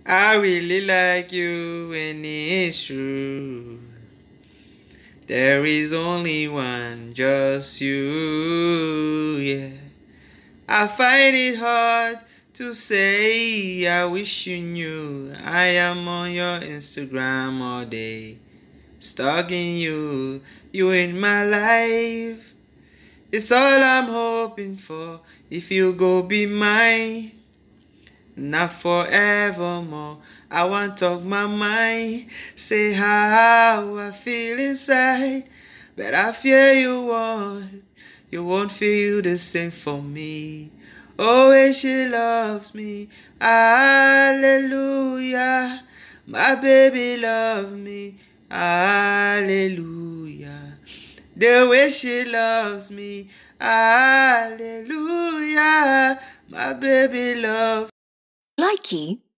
I really like you and it's true. There is only one, just you, yeah. I find it hard to say I wish you knew I am on your Instagram all day, stalking you, you in my life. It's all I'm hoping for if you go be mine. Not forevermore. I want to talk my mind, say how I feel inside, but I fear you won't feel the same for me. Oh, way she loves me, hallelujah. My baby loves me, hallelujah. The way she loves me, hallelujah. My baby loves Likey